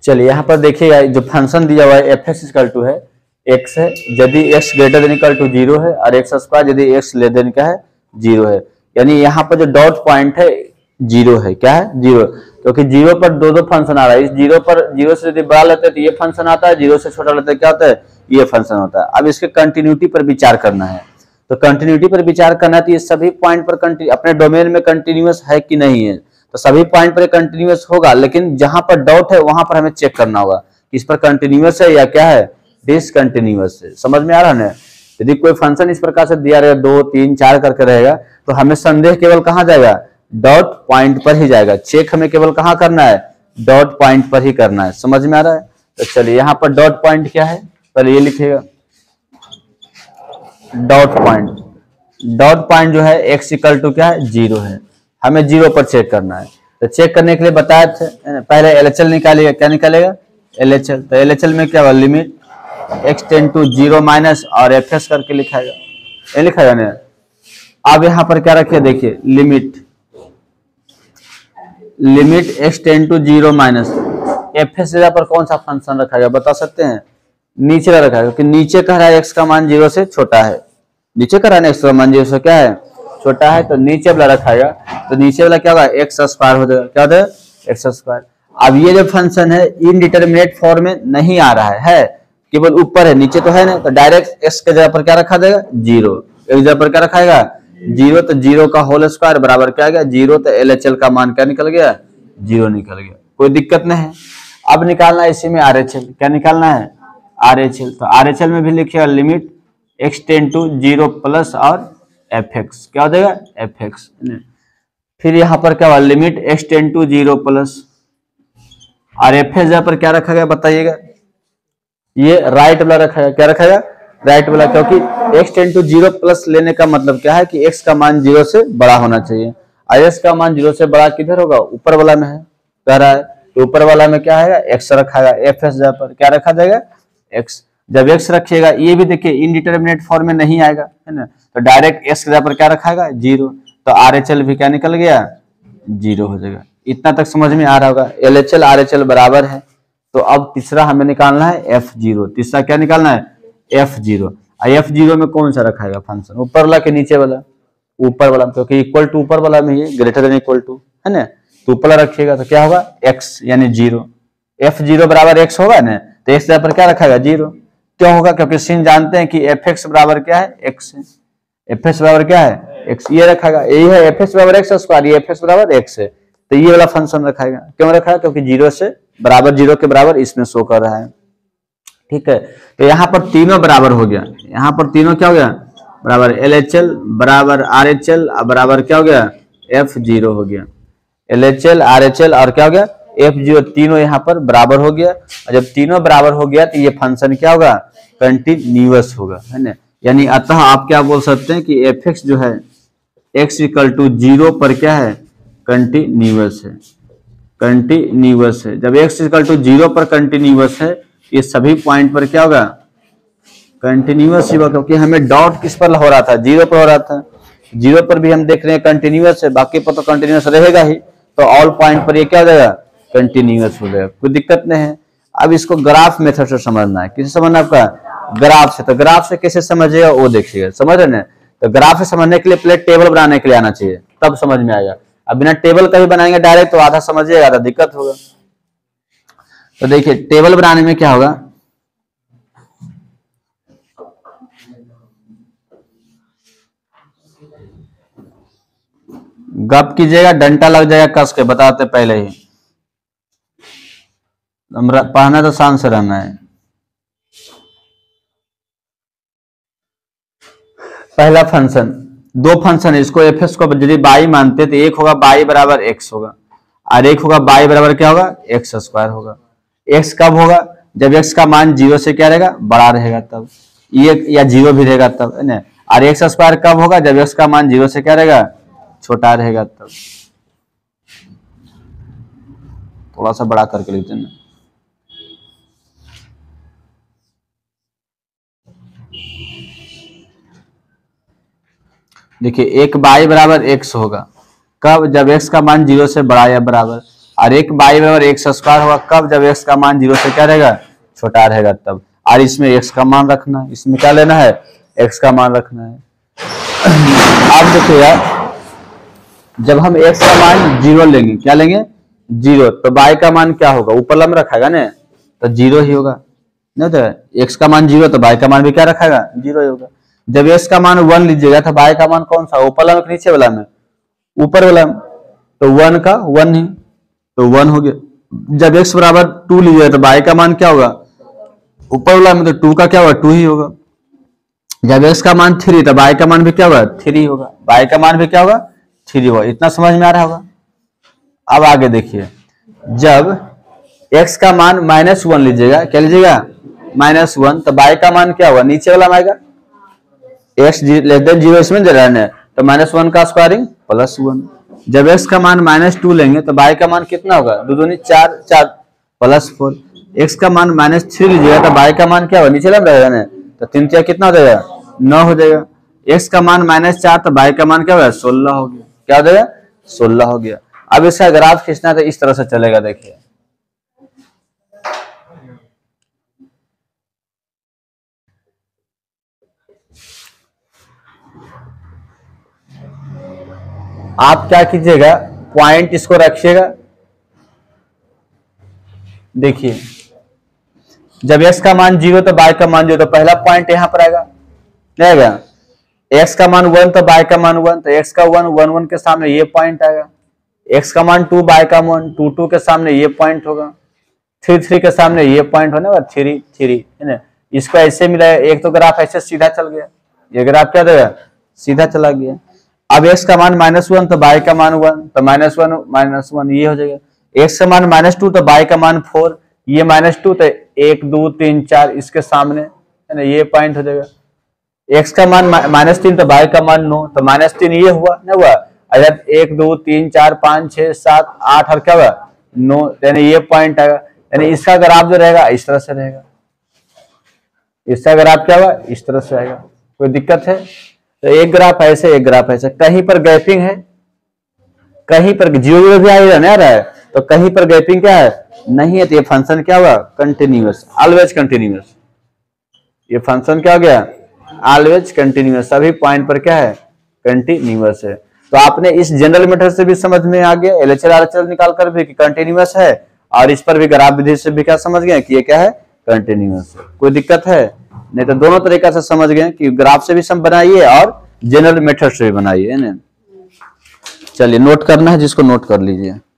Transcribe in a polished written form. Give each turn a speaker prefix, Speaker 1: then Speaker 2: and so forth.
Speaker 1: चलिए यहाँ पर देखिएगा जो फंक्शन दिया हुआ है एफ एक्स इक्वल टू है एक्स है यदि x greater than equal to 0 है और एक्स स्क्वायर यदि एक्स लेस देन क्या है 0 है। यानी यहाँ पर जो डॉट पॉइंट है 0 है, क्या है 0, क्योंकि 0 पर दो फंक्शन आ रहा है। इस 0 पर 0 से यदि बड़ा लेते हैं तो ये फंक्शन आता है, 0 से छोटा लेते हैं क्या होता है ये फंक्शन होता है। अब इसके कंटिन्यूटी पर विचार करना है, तो कंटिन्यूटी पर विचार करना है तो ये सभी पॉइंट पर अपने डोमेन में कंटिन्यूअस है कि नहीं है, तो सभी पॉइंट पर कंटिन्यूअस होगा, लेकिन जहां पर डॉट है वहां पर हमें चेक करना होगा कि इस पर कंटिन्यूअस है या क्या है डिसकंटिन्यूअस है। समझ में आ रहा है ना। यदि कोई फंक्शन इस प्रकार से दिया रहेगा 2 3 4 करके रहेगा तो हमें संदेह केवल कहां जाएगा डॉट पॉइंट पर ही जाएगा। चेक हमें केवल कहां करना है डॉट पॉइंट पर ही करना है। समझ में आ रहा है। तो चलिए यहाँ पर डॉट पॉइंट क्या है पहले ये लिखिएगा। डॉट पॉइंट जो है एक्स इक्वल टू क्या है 0 है, हमें 0 पर चेक करना है। तो चेक करने के लिए बताया थे पहले एलएचएल निकालिएगा। क्या निकालेगा एलएचएल। तो एलएचएल में क्या होगा limit x tend to 0 minus और एफ एस करके लिखाएगा, ये लिखाएगा ना। अब यहाँ पर क्या रखिए देखिए limit x tend to 0 minus f s जगह पर कौन सा फंक्शन रखाएगा बता सकते हैं, नीचे वाला रखा है, क्योंकि नीचे कह रहा है x का मान 0 से छोटा है, नीचे कह रहा है x का मान 0 से क्या है छोटा है, तो नीचे वाला रखाएगा। तो नीचे वाला क्या होगा एक्स स्क्वायर हो जाएगा, क्या होता है एक्स स्क्वायर। अब ये जो फंक्शन है इनडिटरमिनेट फॉर्म में नहीं आ रहा है, केवल ऊपर है, नीचे तो है ना, तो डायरेक्ट एक्स के जगह पर क्या रखा जाएगा 0, एक जगह पर क्या रखाएगा 0, तो 0 का होल स्क्वायर बराबर क्या आ गया 0, तो एलएचएल का मान क्या निकल गया 0 निकल गया, कोई दिक्कत नहीं है। अब निकालना है इसी में आरएचएल, क्या निकालना है आरएचएल। तो आरएचएल में भी लिखिएगा limit x tend to 0 plus और एफ एक्स, क्या हो जाएगा एफ एक्स। फिर यहाँ पर क्या हुआ limit x tend to 0 plus और एफ एक्स पर क्या रखा गया बताइएगा, ये राइट वाला रखा गया, क्या रखा गया राइट वाला, क्योंकि x टेंड टू 0 प्लस लेने का मतलब क्या है कि x का मान 0 से बड़ा होना चाहिए, और x का मान 0 से बड़ा किधर होगा ऊपर वाला में है कह रहा है, तो ऊपर वाला में क्या है x रखा गया, एफ एस पर क्या रखा जाएगा x। जब x रखिएगा ये भी देखिए इनडिटरमिनेट फॉर्म में नहीं आएगा है ना, तो डायरेक्ट x के जगह पर क्या रखाएगा 0, तो आरएचएल भी क्या निकल गया 0 हो जाएगा। इतना तक समझ में आ रहा होगा। एलएचएल आरएचएल बराबर है। तो अब तीसरा हमें निकालना है f0, तीसरा क्या निकालना है f0। f0 में कौन सा रखाएगा फंक्शन, ऊपर वाला के नीचे वाला, ऊपर वाला, क्योंकि इक्वल टू ऊपर वाला में ये ग्रेटर देन इक्वल टू है ना, तो ऊपर वाला रखिएगा तो क्या होगा x यानी 0, f0 बराबर x होगा ना, तो x पर क्या रखाएगा 0, क्यों होगा क्योंकि सीन जानते हैं कि एफ एक्स बराबर क्या है x है, एफ एक्स बराबर क्या है x, ये रखाएगा, यही है एफ एक्स बराबर एक्स स्क्वायर, ये एफ एक्स बराबर x है, तो ये वाला फंक्शन रखाएगा। क्यों रखा है क्योंकि 0 से बराबर 0 के बराबर इसमें शो कर रहा है। ठीक है, तो यहाँ पर तीनों बराबर हो गया, यहाँ पर तीनों क्या हो गया बराबर, एलएचएल बराबर आरएचएल बराबर क्या हो गया f0 हो गया, एलएचएल आरएचएल और क्या हो गया f0, तीनों यहाँ पर बराबर हो गया। और जब तीनों बराबर हो गया तो ये फंक्शन क्या होगा कंटिन्यूअस होगा है ना। यानी अतः आप क्या बोल सकते हैं कि एफ एक्स जो है x इक्वल टू 0 पर क्या है कंटिन्यूअस है, कंटिन्यूअस है। जब x इक्वल टू 0 पर कंटिन्यूअस है ये सभी पॉइंट पर क्या होगा कंटिन्यूअस ही होगा, क्योंकि हमें डॉट किस पर हो रहा था 0 पर हो रहा था, 0 पर भी हम देख रहे हैं कंटिन्यूअस है, बाकी पर तो कंटिन्यूअस रहेगा ही, तो ऑल पॉइंट पर ये क्या हो जाएगा कंटिन्यूअस हो जाएगा, कोई दिक्कत नहीं है। अब इसको ग्राफ मेथड से समझना है, किसे समझना आपका ग्राफ से, तो ग्राफ से कैसे समझिएगा वो देखिएगा, समझ रहे ना। तो ग्राफ से समझने के लिए पहले टेबल बनाने के लिए आना चाहिए तब समझ में आएगा, अब बिना टेबल का भी बनाएंगे डायरेक्ट तो आधा समझिएगा आधा दिक्कत होगा। तो देखिए टेबल बनाने में क्या होगा, गप कीजिएगा डंडा लग जाएगा कस के, बताते पहले ही, पढ़ना तो शान से रहना है। पहला फंक्शन, दो फंक्शन है, इसको एफ एस को यदि बाई मानते तो एक होगा बाई बराबर एक्स होगा और एक होगा बाई बराबर क्या होगा एक्स स्क्वायर होगा। एक्स कब होगा जब एक्स का मान 0 से क्या रहेगा बड़ा रहेगा तब, ये या 0 भी रहेगा तब है ना। और एक्स स्क्वायर कब होगा जब एक्स का मान 0 से क्या रहेगा छोटा रहेगा तब। थोड़ा सा बड़ा करके लिखते हैं। देखिए एक बाई बराबर एक्स होगा कब जब एक्स का मान 0 से बड़ा या बराबर, और एक y बराबर एक्स स्क्वायर होगा कब, जब x का मान 0 से क्या रहेगा, छोटा रहेगा तब। और इसमें x का मान रखना है, इसमें क्या लेना है, x का मान रखना है। आप देखिएगा जब हम x का मान 0 लेंगे, क्या लेंगे 0, तो y का मान क्या होगा, ऊपर लम रखाएगा ना, तो 0 ही होगा नहीं, तो x का मान 0 तो y का मान भी क्या रखाएगा 0 ही होगा। जब x का मान 1 लीजिएगा तो y का मान कौन सा, ऊपर वाला में नीचे वाला में, ऊपर वाला में, तो 1 का 1 ही, तो 1 हो गया। जब x बराबर 2 लीजिएगा तो y का मान क्या होगा, ऊपर वाला में, तो 2 का क्या होगा 2 ही होगा। जब x का मान 3 तो y का मान भी क्या होगा 3 होगा, y का मान भी क्या होगा 3 होगा। इतना समझ में आ रहा होगा। अब आगे देखिए, जब x का मान -1 लीजिएगा, क्या लीजिएगा -1, तो y का मान क्या होगा, नीचे वाला में आएगा, x लेस देन 0 इसमें दे रहा है, तो -1 का स्क्वायरिंग +1। जब x का मान -2 लेंगे तो y का मान कितना होगा, 2 दूनी 4, 4 +4। x का मान -3 लीजिएगा तो y का मान क्या होगा, नीचे वाला रहेगा ना, तो 3 3 कितना हो जाएगा 9 हो जाएगा। x का मान -4 तो y का मान क्या होगा 16 हो गया, क्या हो जाएगा 16 हो गया। अब इसका ग्राफ खींचना है तो इस तरह से चलेगा, देखिए आप क्या कीजिएगा, पॉइंट इसको रखिएगा। देखिए जब x का मान 0 तो y का मान 0, तो पहला पॉइंट यहां पर आएगा, आएगा x का मान 1 तो y का मान 1, तो x का 1 1 1 के सामने ये पॉइंट आएगा। x का मान 2 y का मान 2 2 के सामने ये पॉइंट होगा, 3 3 के सामने ये पॉइंट होने वाला 3 3 है ना। इसको ऐसे मिला, एक तो ग्राफ ऐसे सीधा चल गया, ये ग्राफ क्या देगा सीधा चला गया। अब x का मान -1 तो y का मान 1, तो -1 ये हो जाएगा। x का मान -2 तो y का मान 4, ये -2 तो 1 2 3 4 इसके सामने है ना, ये पॉइंट हो जाएगा। x का मान -3 तो y का मान 9, तो -3 ये हुआ ना, हुआ अगर 1 2 3 4 5 6 7 8 और क्या हुआ 9, यानी ये पॉइंट आएगा। यानी इसका ग्राफ जो रहेगा इस तरह से रहेगा, इसका ग्राफ क्या हुआ इस तरह से आएगा। कोई दिक्कत है, तो एक ग्राफ ऐसे एक ग्राफ ऐसे, कहीं पर गैपिंग है, कहीं पर 0 0 भी आ रहा है, तो कहीं पर गैपिंग क्या है नहीं है, तो ये फंक्शन क्या हुआ कंटिन्यूअस, ऑलवेज कंटिन्यूअस। ये फंक्शन क्या हो गया ऑलवेज कंटिन्यूअस, सभी पॉइंट पर क्या है कंटिन्यूअस है। तो आपने इस जनरल मेथड से भी समझ में आ गया, एलएचएल आरएचएल निकाल कर भी कि कंटिन्यूअस है, और इस पर भी ग्राफ विधि से भी क्या समझ गए कि ये क्या है कंटिन्यूअस है। कोई दिक्कत है नहीं, तो दोनों तरीका से समझ गए कि ग्राफ से भी सम बनाइए और जनरल मेथड से भी बनाइए, है ना। चलिए नोट करना है, जिसको नोट कर लीजिए।